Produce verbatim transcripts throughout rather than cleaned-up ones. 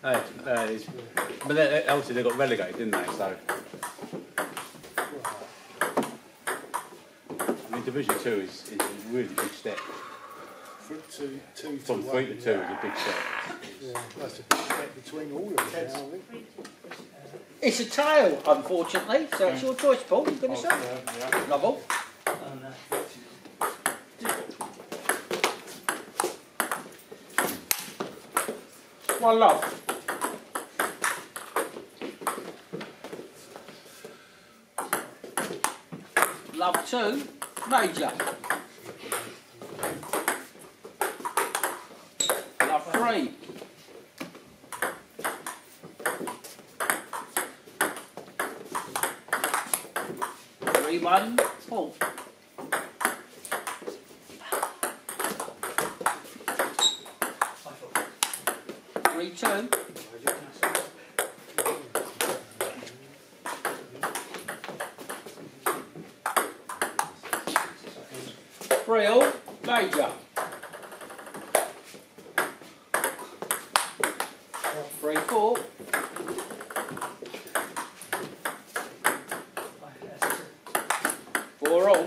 Uh, uh, but then, obviously they got relegated, didn't they? So, I mean, Division Two is, is a really big step. From two, two From to three one, to two yeah. is a big step. Yeah, that's a big step between all of them now, I think. It's a tail, unfortunately, so it's your choice, Paul. You're going to say. Yeah. Lovell. One love. Love two, major. Love three. Three one, Paul. Three two. Three all, major. Three four. Four all.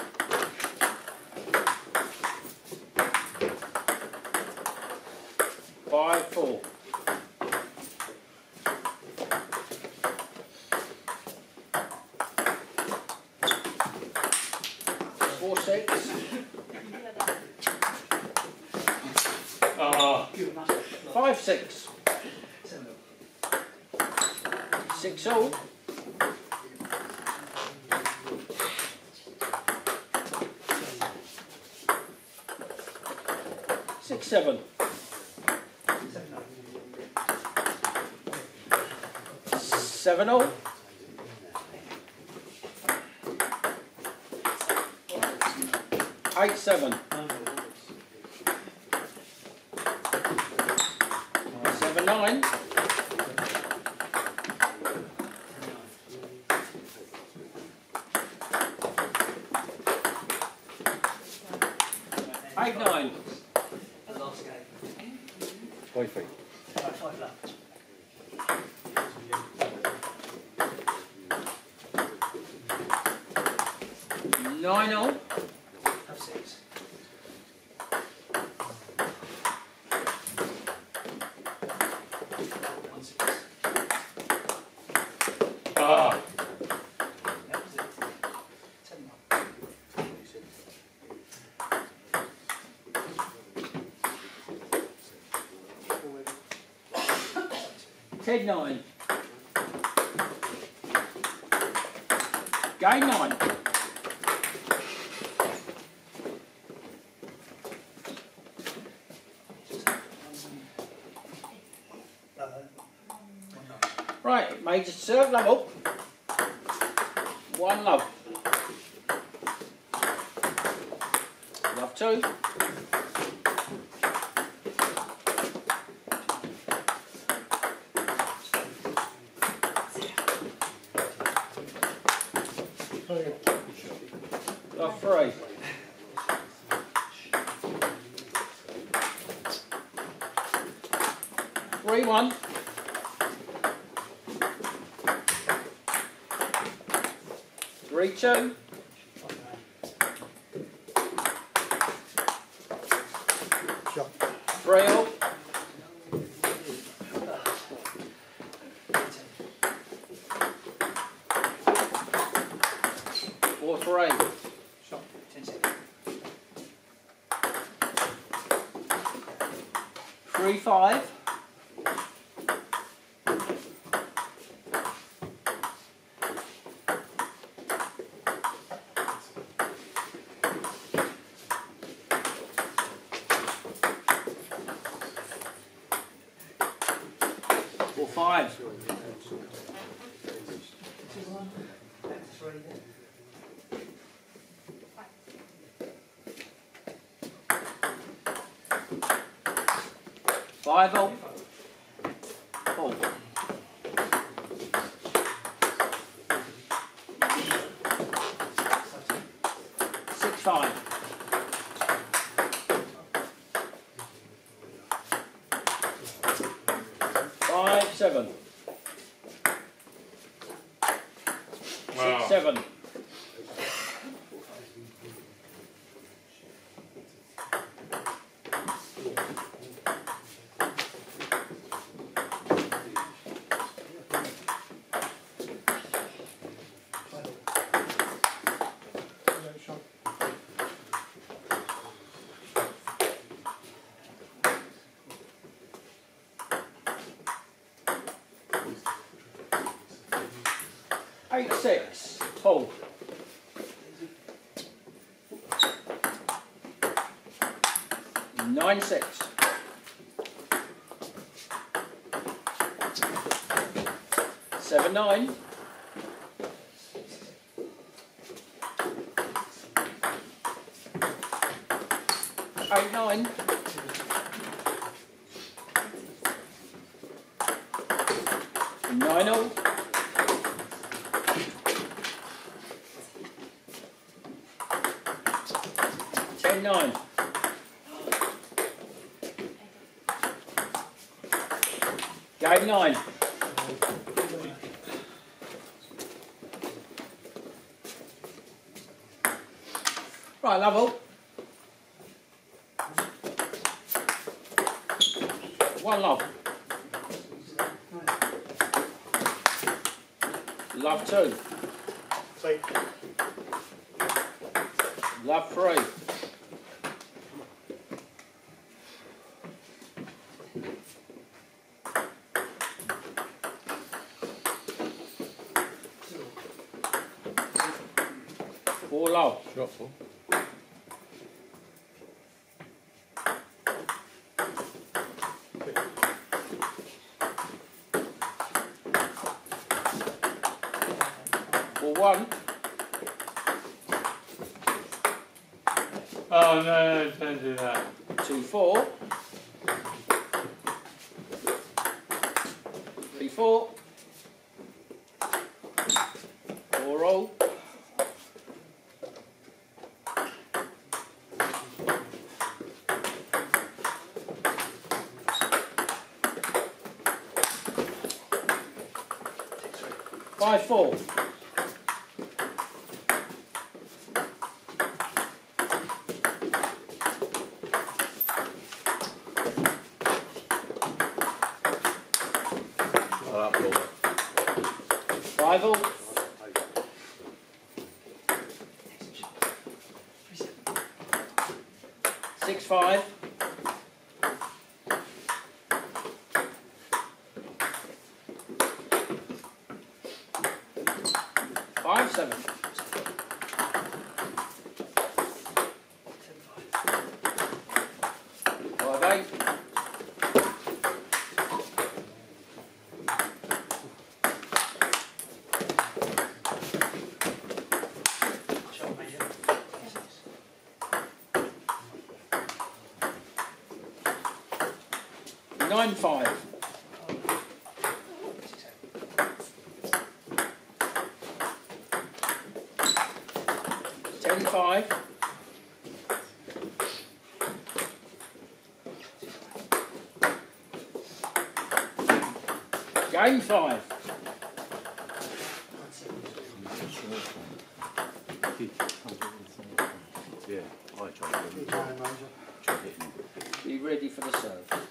Five four. Four six. Uh, Five six. Six all. Six seven. Seven all. Eight seven. Seven nine. Eight nine. five feet. Nine all. Ah. Ten nine. Game nine. Right, major serve level. One love. Love two. Love three. Three one. Three two. Three all. Four three. Three five. Four five. Five all. Four. Six five. Five, seven. Wow. Six, seven. Eight, six. Pull. Nine, six. Seven, nine. Eight, nine. Nine, oh. Ten, nine. Game nine. Right, level. One love. Love two. Love three. Four love. Drop four. Four one. Oh no, no, don't do that. Two four. Three four. Four roll. Five four. Five all. Six five. Five seven. Five eight. Nine five. Ten five. Game five. Yeah, I tried it. Tried hitting. Be ready for the serve.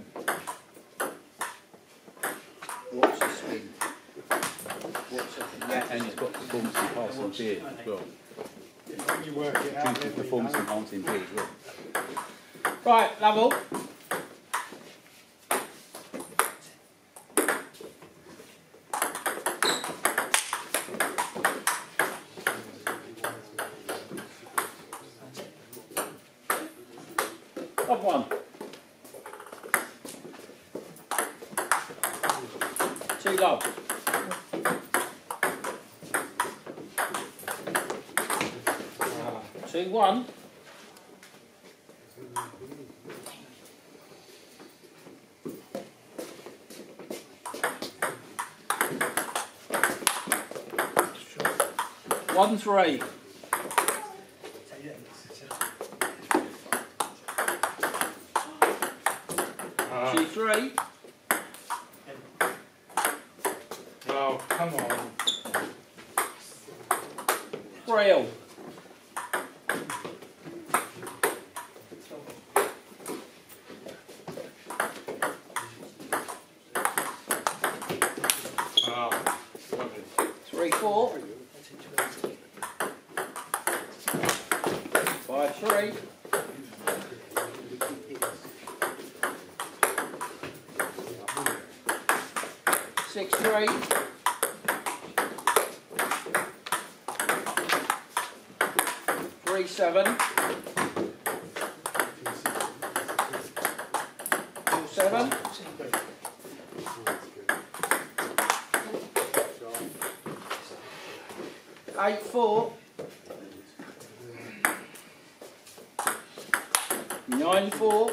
Watch the spin. Watch the Yeah, and it's got performance enhancing beard as well. When you work it out, Drinking performance enhancing beard as well. Right, level. Up one. Two love. Two one. One three. Uh, Two three. Oh, come on. Three all. Oh, rubbish. Three four. Five three. Six three. Three seven. Two seven. Eight four. Nine four.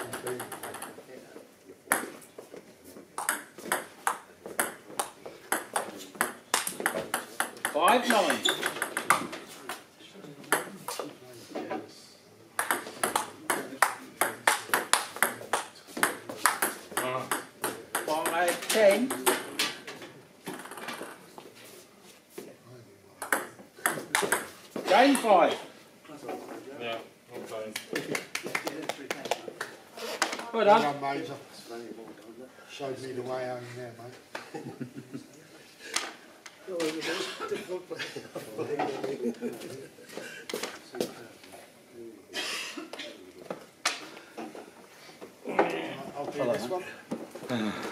Five nine. Oh, Five ten. Game five. yeah, okay. Well Well done. done, Major. Showed me the way home there, mate. I'll do this one.